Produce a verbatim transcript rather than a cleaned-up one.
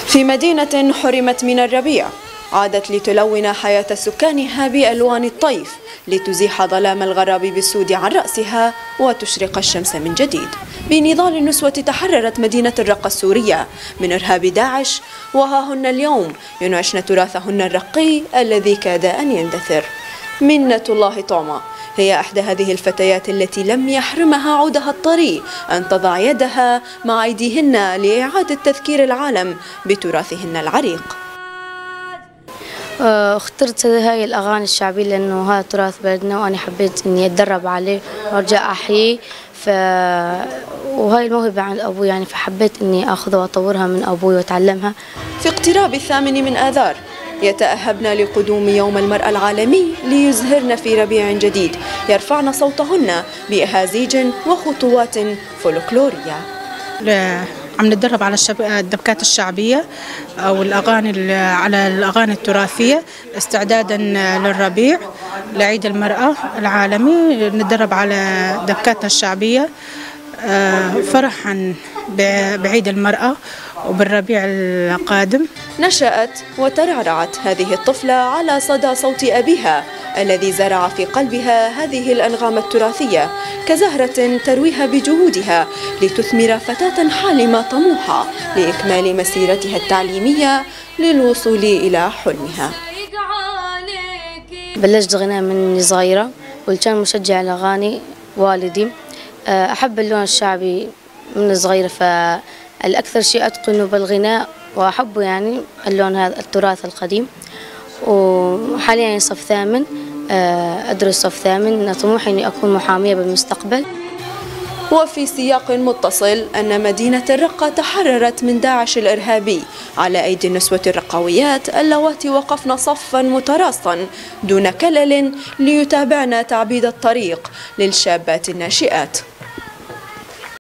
في مدينة حرمت من الربيع عادت لتلون حياة سكانها بألوان الطيف لتزيح ظلام الغراب بالسود عن رأسها وتشرق الشمس من جديد. بنضال النسوة تحررت مدينة الرقة السورية من إرهاب داعش، وها هن اليوم ينعشن تراثهن الرقي الذي كاد أن يندثر. منة الله طعمة هي إحدى هذه الفتيات التي لم يحرمها عودها الطري أن تضع يدها مع أيديهن لإعادة تذكير العالم بتراثهن العريق. اخترت هاي الأغاني الشعبية لأنه هذا تراث بلدنا وأنا حبيت إني أتدرب عليه وأرجع أحييه، ف وهاي الموهبة عند أبوي يعني فحبيت إني أخذها وأطورها من أبوي وأتعلمها. في اقتراب الثامن من آذار يتأهبن لقدوم يوم المرأة العالمي ليزهرن في ربيع جديد يرفعن صوتهن بأهازيج وخطوات فولكلورية. عم نتدرب على الدبكات الشعبية أو الأغاني على الأغاني التراثية استعدادا للربيع لعيد المرأة العالمي. نتدرب على دبكاتنا الشعبية فرحا بعيد المرأة وبالربيع القادم. نشأت وترعرعت هذه الطفلة على صدى صوت أبيها الذي زرع في قلبها هذه الأنغام التراثية كزهرة ترويها بجهودها لتثمر فتاة حالمة طموحة لإكمال مسيرتها التعليمية للوصول إلى حلمها. بلشت غناء من صغيرة وكان مشجع الأغاني والدي. أحب اللون الشعبي من صغيرة، فالأكثر شيء أتقنه بالغناء وأحبه يعني اللون هذا التراث القديم. وحاليا صف ثامن أدرس صف ثامن، طموحي إني أكون محامية بالمستقبل. وفي سياق متصل أن مدينة الرقة تحررت من داعش الإرهابي على أيدي النسوة الرقاويات اللواتي وقفن صفا متراصا دون كلل ليتابعن تعبيد الطريق للشابات الناشئات.